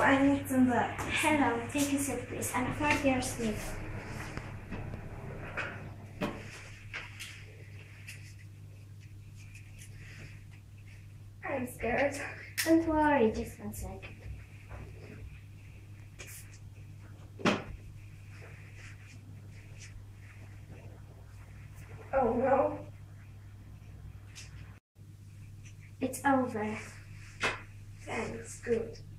I need some blood. Hello, take a seat please. I'm afraid you're asleep. I'm scared. Don't worry, just 1 second. Oh no. It's over. Thanks, good.